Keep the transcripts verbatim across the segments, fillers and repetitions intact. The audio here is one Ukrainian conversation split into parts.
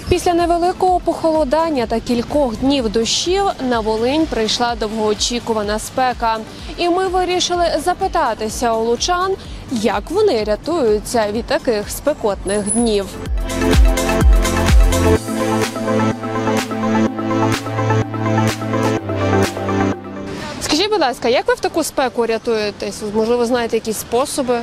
Після невеликого похолодання та кількох днів дощів на Волинь прийшла довгоочікувана спека. І ми вирішили запитатися у лучан, як вони рятуються від таких спекотних днів. Скажіть, будь ласка, як ви в таку спеку рятуєтесь? Можливо, знаєте якісь способи?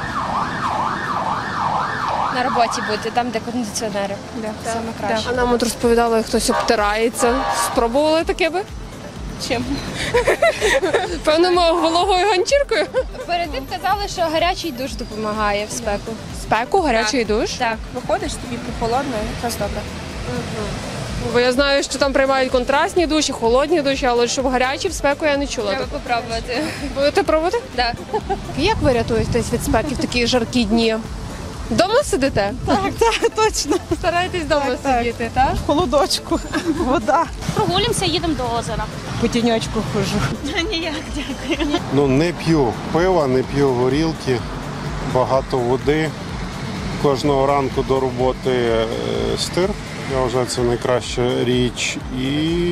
На роботі бути, там, де кондиціонери. Да, саме краще. А нам от розповідали, хтось обтирається. Спробували таке би? Чим? Певно, вологою ганчіркою? Перед тим казали, що гарячий душ допомагає в спеку. Спеку, гарячий душ? Так. Виходиш, тобі прохолодно, якраз добре. Бо я знаю, що там приймають контрастні душі, холодні душі, але щоб гарячі в спеку я не чула. Треба попробувати. Будете пробувати? Так. Як ви рятуєтесь від спеки в такі жаркі дні? Дома сидите? Так, так, точно. Стараєтесь вдома Так, сидіти, так? В холодочку, вода. Прогулюємося, їдемо до озера. По тіньочку хожу. Ніяк, дякую. Ну, не п'ю пива, не п'ю горілки, багато води. Кожного ранку до роботи е, стир. Я вважаю, це найкраща річ. І,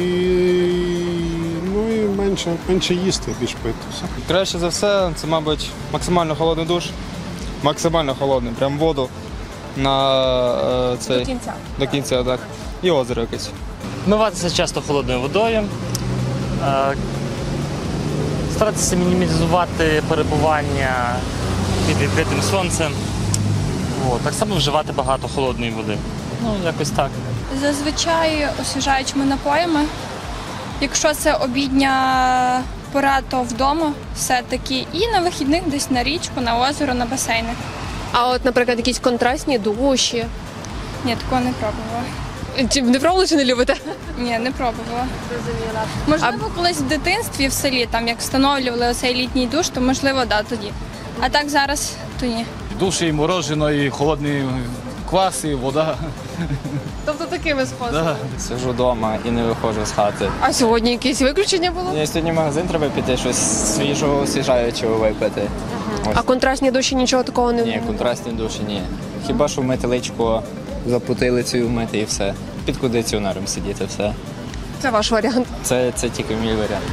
ну, і менше, менше їсти, більш пити. Все. Краще за все, це, мабуть, максимально холодний душ. Максимально холодний, прям воду на е, цей, До кінця. До кінця, так. І озеро якесь. Вмиватися часто холодною водою, е, старатися мінімізувати перебування під відкритим сонцем. О, так само вживати багато холодної води. Ну, якось так. Зазвичай освіжаючими напоями. Якщо це обідня пора, то вдома все-таки. І на вихідних десь на річку, на озеро, на басейни. А от, наприклад, якісь контрастні душі. Ні, такого не пробувала. Чи не пробували, чи не любите? Ні, не пробувала. Зрозуміла. Можливо, колись в дитинстві в селі, там як встановлювали оцей літній душ, то можливо, да, тоді. А так зараз то ні. Душ і морожено, і холодний квас, і вода. Тобто такими способами? Да. Сижу вдома і не виходжу з хати. А сьогодні якісь виключення було? Я сьогодні в магазин треба піти, щось свіжого, освіжаючого випити. Ось. А контрастні душі нічого такого не Ні, контрастні душі ні. Хіба що вмити личко, за потилицею вмити і все. Під кондиціонером сидіти, все. Це ваш варіант. Це, це тільки мій варіант.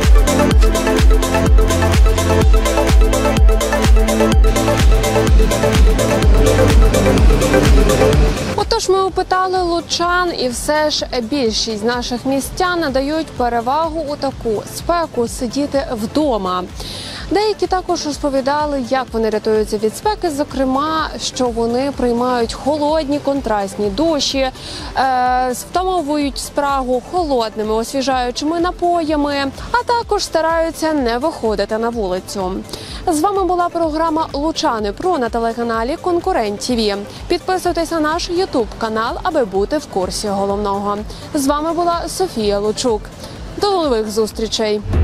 Отож, ми опитали лучан, і все ж більшість наших містян надають перевагу у таку спеку сидіти вдома. Деякі також розповідали, як вони рятуються від спеки, зокрема, що вони приймають холодні контрастні душі, е, втамовують спрагу холодними освіжаючими напоями, а також стараються не виходити на вулицю. З вами була програма «Лучани Про» на телеканалі «Конкурент ТІВІ». Підписуйтесь на наш ютуб канал, аби бути в курсі головного. З вами була Софія Лучук. До нових зустрічей!